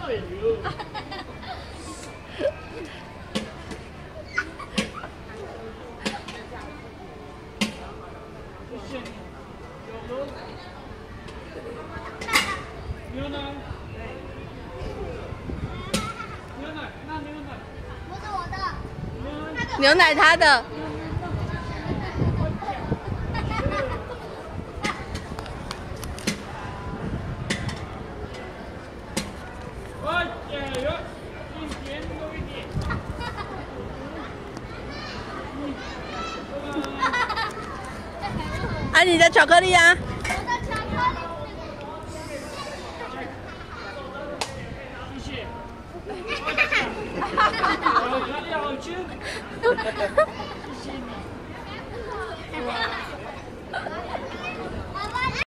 牛奶，牛奶，那牛奶， 不是我的， 牛奶他的。 快加油，一点多一点。 啊，你的巧克力啊？ 谢谢。巧克力好吃。谢谢你。